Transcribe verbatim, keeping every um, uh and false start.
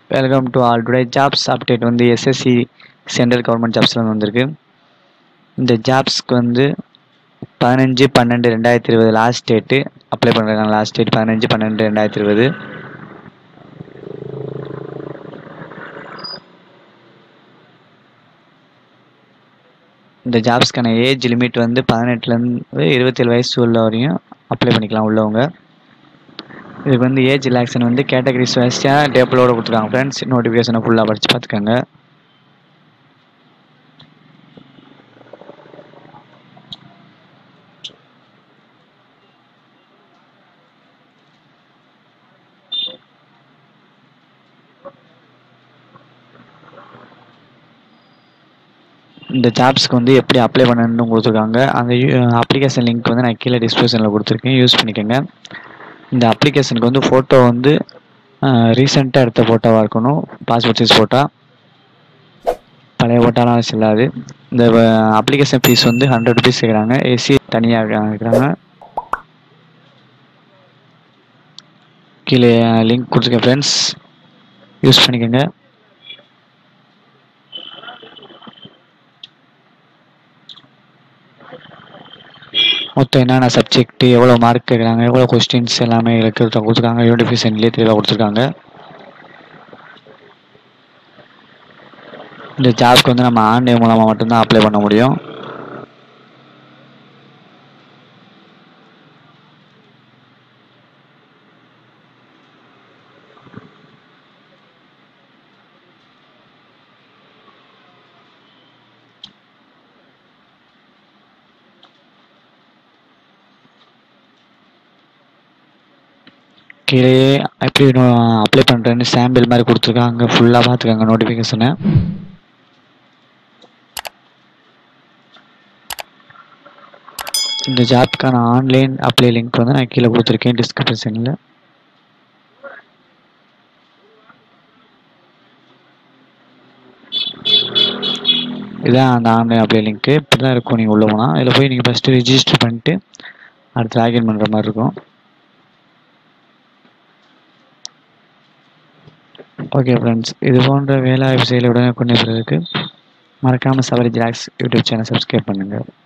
Welcome to all today jobs update வந்து SSC central government ஜாப்ஸ்ல வந்திருக்கு. இந்த ஜாப்ஸ்க்கு வந்து பதினஞ்சு பன்னெண்டு ரெண்டாயிரத்தி இருபது லாஸ்ட் டேட்டு அப்ளை பண்ணுறாங்க. லாஸ்ட் டேட் பதினஞ்சு பன்னெண்டு ரெண்டாயிரத்தி இருபது. இந்த ஜாப்ஸ்க்கான ஏஜ் லிமிட் வந்து பதினெட்டுலேருந்து இருபத்தேழு வயசு உள்ள வரையும் அப்ளை பண்ணிக்கலாம் உள்ளவங்க. இதுக்கு வந்து ஏஜ் ரிலாக்ஸன் வந்து கேட்டகரிஸ் வயசாக டேபிளோட கொடுத்துருக்காங்க ஃப்ரெண்ட்ஸ். நோட்டிஃபிகேஷனை ஃபுல்லாக படித்து பார்த்துக்கோங்க. இந்த ஜாப்ஸ்க்கு வந்து எப்படி அப்ளை பண்ணணும்னு கொடுத்துருக்காங்க. அந்த அப்ளிகேஷன் லிங்க் வந்து நான் கீழே டிஸ்கிரிப்ஷனில் கொடுத்துருக்கேன், யூஸ் பண்ணிக்கோங்க. இந்த அப்ளிகேஷனுக்கு வந்து ஃபோட்டோ வந்து ரீசெண்டாக எடுத்த ஃபோட்டோவாக இருக்கணும். பாஸ்போர்ட் சைஸ் ஃபோட்டோ, பழைய ஃபோட்டோலாம் செல்லாது. இந்த அப்ளிகேஷன் ஃபீஸ் வந்து ஹண்ட்ரட் ருபீஸ் கேட்குறாங்க. ஏசி தனியாக இருக்கிறாங்க. கீழே லிங்க் கொடுத்துருக்கேன் ஃப்ரெண்ட்ஸ், யூஸ் பண்ணிக்கோங்க. மொத்தம் என்னென்ன சப்ஜெக்ட், எவ்வளோ மார்க் கேட்குறாங்க, எவ்வளோ கொஸ்டின்ஸ் எல்லாமே இருக்கிறத கொடுத்துருக்காங்க. நோட்டிஃபிகேஷன்லேயே தெளிவாக கொடுத்துருக்காங்க. இந்த ஜாப்க்கு வந்து நம்ம ஆன்லைன் மூலமாக மட்டும்தான் அப்ளை பண்ண முடியும். கீழே எப்படி அப்ளை பண்ணுறேன்னு சாம்பிள் மாதிரி கொடுத்துருக்காங்க. ஃபுல்லாக பார்த்துக்காங்க நோட்டிஃபிகேஷனை. இந்த ஜாப்க்கான ஆன்லைன் அப்ளை லிங்க் வந்து நான் கீழே கொடுத்துருக்கேன் டிஸ்கிரிப்ஷனில். இதுதான் அந்த ஆன்லைன் அப்ளை லிங்க்கு. இப்படி தான் இருக்கும். நீங்கள் உள்ள போனால் இதில் போய் நீங்கள் ஃபஸ்ட்டு ரிஜிஸ்டர் பண்ணிட்டு அடுத்து லாகின் பண்ணுற மாதிரி இருக்கும். ஓகே ஃப்ரெண்ட்ஸ், இது போன்ற வேலை வாய்ப்பு செயலை உடனே கொண்டு இருக்குது. மறக்காமல் சபரி ஜாக்ஸ் யூடியூப் சேனல் சப்ஸ்கிரைப் பண்ணுங்கள்.